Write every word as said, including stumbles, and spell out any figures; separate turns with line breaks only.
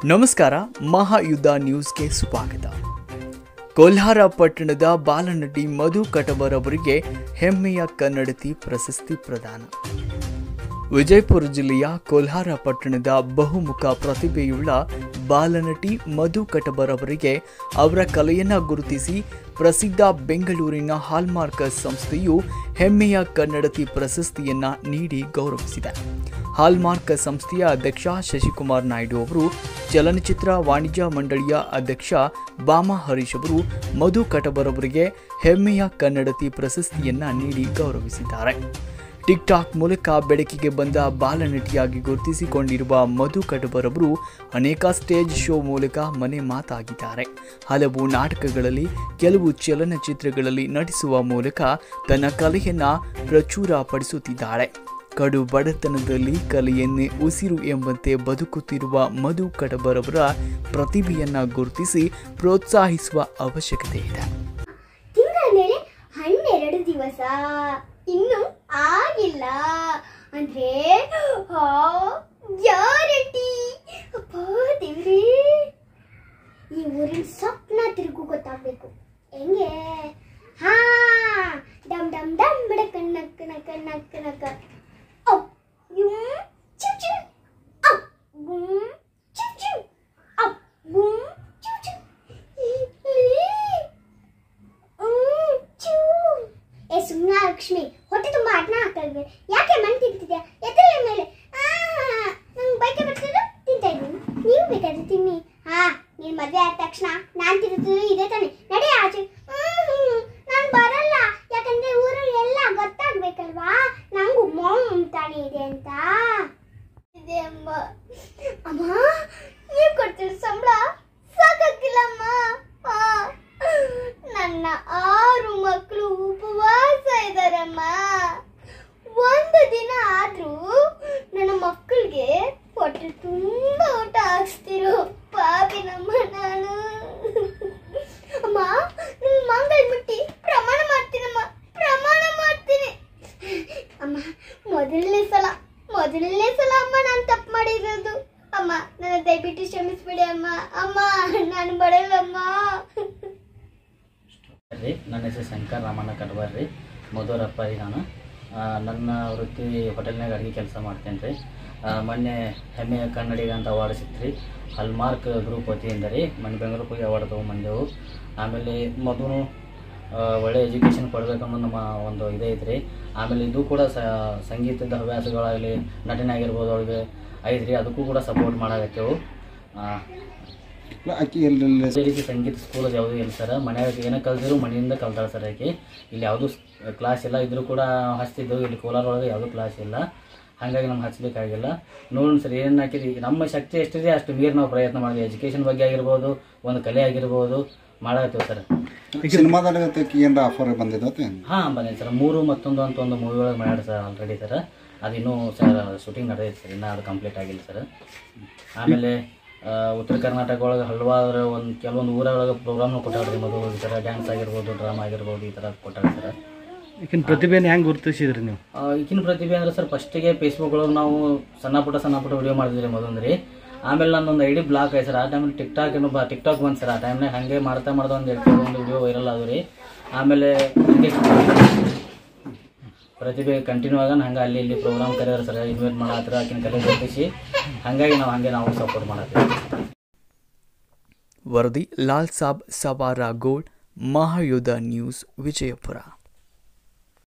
ನಮಸ್ಕಾರ, ಮಹಾಯುದ್ಧ ನ್ಯೂಸ್ಗೆ ಸ್ವಾಗತ. ಕೋಲಾರ ಪಟ್ಟಣದ ಬಾಲನಟಿ ಮಧು ಕಟವರ್ ಅವರಿಗೆ ಹೆಮ್ಮೆಯ ಕನ್ನಡತಿ ಪ್ರಶಸ್ತಿ ಪ್ರದಾನ. ವಿಜಯಪುರ ಜಿಲ್ಲೆಯ ಕೋಲಾರ ಪಟ್ಟಣದ ಬಹುಮುಖ ಪ್ರತಿಭೆಯುಳ್ಳ ಬಾಲನಟಿ ಮಧು ಕಟವರ್ ಅವರಿಗೆ ಅವರ ಕಲೆಯನ್ನು ಗುರುತಿಸಿ ಪ್ರಸಿದ್ಧ ಬೆಂಗಳೂರಿನ ಹಾಲ್ಮಾರ್ಕ್ ಸಂಸ್ಥೆಯು ಹೆಮ್ಮೆಯ ಕನ್ನಡತಿ ಪ್ರಶಸ್ತಿಯನ್ನ ನೀಡಿ ಗೌರವಿಸಿದೆ. ಹಾಲ್ಮಾರ್ಕ್ ಸಂಸ್ಥೆಯ ಅಧ್ಯಕ್ಷ ಶಶಿಕುಮಾರ್ ನಾಯ್ಡು ಅವರು, ಚಲನಚಿತ್ರ ವಾಣಿಜ್ಯ ಮಂಡಳಿಯ ಅಧ್ಯಕ್ಷ ಬಾಮಾ ಹರೀಶ್ ಅವರು ಮಧು ಕಟವರ್ ಅವರಿಗೆ ಹೆಮ್ಮೆಯ ಕನ್ನಡತಿ ಪ್ರಶಸ್ತಿಯನ್ನ ನೀಡಿ ಗೌರವಿಸಿದ್ದಾರೆ. ಟಿಕ್ ಟಾಕ್ ಮೂಲಕ ಬೆಳಕಿಗೆ ಬಂದ ಬಾಲನಟಿಯಾಗಿ ಗುರುತಿಸಿಕೊಂಡಿರುವ ಮಧು ಕಟವರ್ ಅವರು ಅನೇಕ ಸ್ಟೇಜ್ ಶೋ ಮೂಲಕ ಮನೆ ಮಾತಾಗಿದ್ದಾರೆ. ಹಲವು ನಾಟಕಗಳಲ್ಲಿ, ಕೆಲವು ಚಲನಚಿತ್ರಗಳಲ್ಲಿ ನಟಿಸುವ ಮೂಲಕ ತನ್ನ ಕಲೆಯನ್ನು ಪ್ರಚುರಪಡಿಸುತ್ತಿದ್ದಾಳೆ. ಕಡು ಬಡತನದಲ್ಲಿ ಕಲೆಯನ್ನೇ ಉಸಿರು ಎಂಬಂತೆ ಬದುಕುತ್ತಿರುವ ಮಧು ಕಟವರ್ ಅವರ ಪ್ರತಿಭೆಯನ್ನ ಗುರುತಿಸಿ ಪ್ರೋತ್ಸಾಹಿಸುವ ಅವಶ್ಯಕತೆ ಇದೆ.
ತಿಂಗಳ ಮೇಲೆ ಹನ್ನೆರಡು ದಿವಸ ಇನ್ನು ಆಗಿಲ್ಲ ಅಂದ್ರೆ ಗ್ಯಾರಂಟಿ. ಅಪ್ಪ ದೇವ್ರೇ, ಈ ಊರಿನ ಸ್ವಪ್ನ ತಿರುಗು ಗೊತ್ತಾಗ್ಬೇಕು. ಹೆಂಗೆ? ಹಾ ಡಮ್ ಡಮ್ ಡಮ್ ಬಡಕ ನಕ್ಕ ನಕ್ಕ ನಕ್ಕ ನಕ್ಕ ಅಪ್ ಯುಮ್ ಚಿವ್ ಚಿವ್ ಅಪ್ ಗುಮ್ ಚಿವ್ ಚಿವ್ ಅಪ್ ಗುಮ್ ಚಿವ್ ಚಿವ್ ಏ ಸುಮ್ನ ಲಕ್ಷ್ಮಿ, ಹೊಟ್ಟೆ ತುಂಬ ಅಡ್ನ ಹಾಕಲ್ವೇ? ಯಾಕೆ ಮಣ್ಣು ತಿಂತಿದ್ಯಾ? ಎತ್ತಲ ಮೇಲೆ ನಂಗೆ ಬೈಕೆ ಬರ್ತಿದ್ರು ತಿಂತಾ ಇದ್ದೀನಿ. ನೀವು ಬೇಕಾದ್ರೆ ತಿನ್ನಿ. ಹಾ, ನೀನು ಮದುವೆ ಆದ ತಕ್ಷಣ ನಾನು ತಿಂತಿದ್ರು ಇದೇ ತಾನೆ. ನಡೆ ಆಚೆ. ಹ್ಮ್ ನಾನು ಬರಲ್ಲ, ಯಾಕಂದ್ರೆ ಊರಲ್ಲಿ ಎಲ್ಲ ಗೊತ್ತಾಗ್ಬೇಕಲ್ವಾ ನಂಗೂ ಮಾಮ್ ತಾನೇ ಇದೆ ಅಂತ. ಇದೆ ಅಮ್ಮ. ಅಮ್ಮ, ನೀವು ಕೊಡ್ತೀರಿ ಸಂಬಳ ಸಾಕಾಗಿಲ್ಲಮ್ಮ. ನನ್ನ ಆರು ಮಕ್ಕಳು ಉಪವಾಸ ಇದ್ದಾರಮ್ಮ. ಒಂದು ದಿನ ಆದ್ರೂ ನನ್ನ ಮಕ್ಕಳಿಗೆ ಹೊಟ್ಟೆ ತುಂಬ ಊಟ ಹಾಕ್ಸ್ತಿರೋ ಪಾಪಿನಮ್ಮ ನಾನು. ಅಮ್ಮ, ನನ್ನ ಮಂಗಳ ಮುಟ್ಟಿ ಪ್ರಮಾಣ ಮಾಡ್ತೀನಮ್ಮ, ಪ್ರಮಾಣ ಮಾಡ್ತೀನಿ. ಅಮ್ಮ, ಮೊದಲನೇ ಸಲ ಮೊದಲನೇ ಸಲ ಅಮ್ಮ ನಾನು ತಪ್ಪು ಮಾಡಿರೋದು. ಅಮ್ಮ, ನನ್ನ ದಯವಿಟ್ಟು ಕ್ಷಮಿಸ್ಬಿಡಿ ಅಮ್ಮ. ಅಮ್ಮ, ನಾನು ಬರಲ್ಲಮ್ಮ.
ರೀ, ನನ್ನ ಹೆಸರು ಶಂಕರ್ ರಾಮಣ್ಣ ಕಟವರ್ ರೀ. ಮಧುರಪ್ಪ ರೀ. ನಾನು ನನ್ನ ವೃತ್ತಿ ಹೋಟೆಲ್ನಾಗ ಅಡುಗೆ ಕೆಲಸ ಮಾಡ್ತೇನೆ ರೀ. ಮೊನ್ನೆ ಹೆಮ್ಮೆಯ ಕನ್ನಡಿಗ ಅಂತ ಅವಾರ್ಡ್ ಸಿಕ್ತು ರೀ ಹಾಲ್ಮಾರ್ಕ್ ಗ್ರೂಪ್ ವತಿಯಿಂದ ರೀ. ಮೊನ್ನೆ ಬೆಂಗಳೂರಿಗೆ ಹೋಗಿ ಅವಾರ್ಡ್ ತೊಗೊಂಬಂದೆವು. ಆಮೇಲೆ ಮಧುನು ಒಳ್ಳೆ ಎಜುಕೇಷನ್ ಕೊಡಬೇಕನ್ನೋ ನಮ್ಮ ಒಂದು ಇದೇ ಐತ್ರಿ. ಆಮೇಲೆ ಇದು ಕೂಡ ಸಂಗೀತದ ಹವ್ಯಾಸಗಳಾಗಲಿ, ನಟನೆ ಆಗಿರ್ಬೋದು ಅವಳಿಗೆ ಐತೆ ರೀ. ಅದಕ್ಕೂ ಕೂಡ ಸಪೋರ್ಟ್ ಮಾಡಾಕತ್ತೇವು. ಅದೇ ರೀತಿ ಸಂಗೀತ ಸ್ಕೂಲ್ ಯಾವುದೂ ಇಲ್ಲ ಸರ್. ಮನೆಯಾಗ ಏನೋ ಕಲ್ತಿದ್ರು ಮನೆಯಿಂದ ಕಲ್ತಾಳೆ ಸರ್. ಆಕೆ ಇಲ್ಲಿ ಯಾವುದೂ ಕ್ಲಾಸ್ ಇಲ್ಲ. ಇದ್ರೂ ಕೂಡ ಹಚ್ತಿದ್ದೆವು. ಇಲ್ಲಿ ಕೋಲಾರ ಒಳಗೆ ಯಾವುದೂ ಕ್ಲಾಸ್ ಇಲ್ಲ, ಹಾಗಾಗಿ ನಮ್ಗೆ ಹಚ್ಚಲಿಕ್ಕಾಗಿಲ್ಲ. ನೋಡೋಣ ಸರ್, ಏನು ಹಾಕಿರಿ ನಮ್ಮ ಶಕ್ತಿ ಎಷ್ಟಿದೆ ಅಷ್ಟು ಮೀರಿ ನಾವು ಪ್ರಯತ್ನ ಮಾಡಿದ್ವಿ. ಎಜುಕೇಷನ್ ಬಗ್ಗೆ ಆಗಿರ್ಬೋದು, ಒಂದು ಕಲೆ ಆಗಿರ್ಬೋದು ಮಾಡಾಕತ್ತೀವಿ ಸರ್.
ಸಿನಿಮಾದಾಗ ಏನು ಆಫರ್ ಬಂದಿದೆ?
ಹಾಂ, ಬಂದಿದೆ ಸರ್. ಮೂರು ಮತ್ತೊಂದು ಅಂತ ಒಂದು ಮೂವಿ ಒಳಗೆ ಮಾಡ್ಯಾರ ಸರ್ ಆಲ್ರೆಡಿ ಸರ್. ಅದು ಇನ್ನೂ ಸರ್ ಶೂಟಿಂಗ್ ನಡೆದೈತೆ ಸರ್, ಇನ್ನೂ ಅದು ಕಂಪ್ಲೀಟ್ ಆಗಿಲ್ಲ ಸರ್. ಆಮೇಲೆ ಉತ್ತರ ಕರ್ನಾಟಕ ಒಳಗೆ ಹಲವಾರು ಒಂದು ಕೆಲವೊಂದು ಊರೊಳಗೆ ಪ್ರೋಗ್ರಾಮ್ನು ಕೊಟ್ಟಾಡ್ರಿ ಮಧು ಈ ಥರ ಡ್ಯಾನ್ಸ್ ಆಗಿರ್ಬೋದು, ಡ್ರಾಮಾ ಆಗಿರ್ಬೋದು, ಈ ಥರ ಕೊಟ್ಟಾಡ್ರಿ ಸರ್.
ಈಗಿನ ಪ್ರತಿಭೆನ ಹೆಂಗೆ ಗುರುತಿಸಿದ್ರಿ ನೀವು?
ಈಗಿನ ಪ್ರತಿಭೆ ಅಂದ್ರೆ ಸರ್, ಫಸ್ಟಿಗೆ ಫೇಸ್ಬುಕ್ ಒಳಗೆ ನಾವು ಸಣ್ಣ ಪುಟ್ಟ ಸಣ್ಣ ಪುಟ್ಟ ವಿಡಿಯೋ ಮಾಡಿದ್ರಿ ಮಧುಂದ್ರಿ. ಆಮೇಲೆ ನನ್ನೊಂದು ಐ ಡಿ ಬ್ಲಾಕ್ ಆಯ್ತು ಸರ್. ಆ ಟೈಮಲ್ಲಿ ಟಿಕ್ ಟಾಕ್ ಏನೋ ಬಾ ಟಿಕ್ ಟಾಕ್ ಬಂದು ಸರ್. ಆ ಟೈಮ್ನಾಗ ಹಾಗೆ ಮಾಡ್ತಾ ಮಾಡ್ತಾ ಒಂದು ಎರಡು ಒಂದು ವಿಡಿಯೋ ವೈರಲ್ ಆದವು ರೀ. ಆಮೇಲೆ ಹಂಗೆ ಪ್ರತಿಭೆ ಕಂಟಿನ್ಯೂ ಆಗ ಹಂಗೆ ಅಲ್ಲಿ ಇಲ್ಲಿ ಪ್ರೋಗ್ರಾಮ್ ಕರೆಯೋರು ಸರ್, ಇನ್ವೈಟ್ ಮಾಡತ್ತರ ಆಕಿನ ಕಲೆ ಗುರುತಿಸಿ. ಹಾಗಾಗಿ ನಾವು ಹಂಗೆ ನಾವು ಸಪೋರ್ಟ್ ಮಾಡತ್ತೀವಿ.
ವರದಿ ಲಾಲ್ ಸಾಬ್ ಸವಾರ ಗೋಲ್ಡ್, ಮಹಾಯುದ್ಧ ನ್ಯೂಸ್, ವಿಜಯಪುರ.